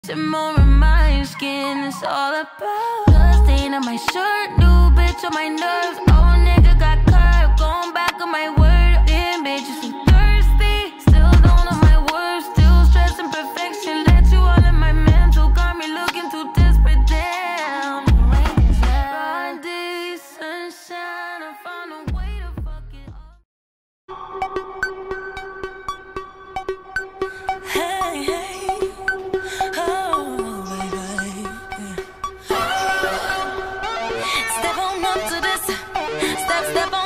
to more of my skin. It's all about blood stain on my shirt, new bitch on my nerves. Old nigga got curved, going back on my word. Damn bitch, you so thirsty, still don't know my words, still stressing perfection. Let you all in my mental, got me looking too desperate. Damn, broad day sunshine, I found a way to fuck it up. Hey, hey, oh, baby, step on up to this, step on.